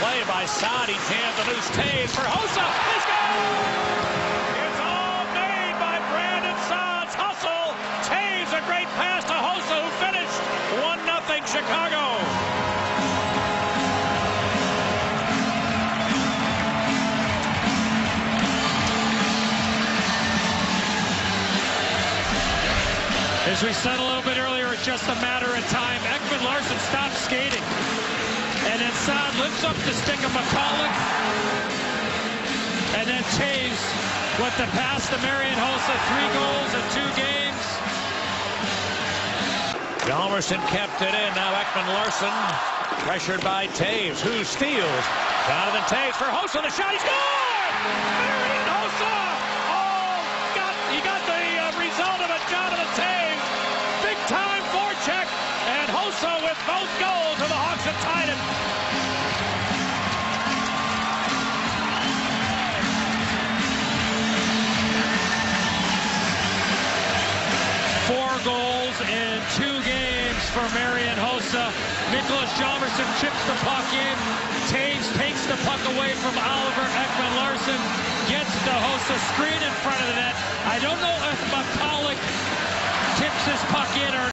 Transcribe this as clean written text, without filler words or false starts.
play by Saad. He jams a loose Toews for Hossa. He scores! It's all made by Brandon Saad's hustle. Toews, a great pass to Hossa, who finished 1-0 Chicago. As we said a little bit earlier, it's just a matter of time. Ekman-Larsson stops skating. And then Saad lifts up the stick of McCulloch. And then Toews with the pass to Marian Hossa. 3 goals in 2 games. Hjalmarsson kept it in. Now Ekman-Larsson pressured by Toews, who steals. Jonathan Toews for Hossa. The shot, he scored! Marian Hossa! He got the result of it. Jonathan Toews. Big-time forecheck. And Hossa with both goals, and the Hawks have tied it. Four goals in 2 games for Marian Hossa. Niklas Hjalmarsson chips the puck in. Toews takes the puck away from Oliver Ekman-Larsson. Gets to Hossa, screen in front of the net. I don't know if McCulloch tips this puck in or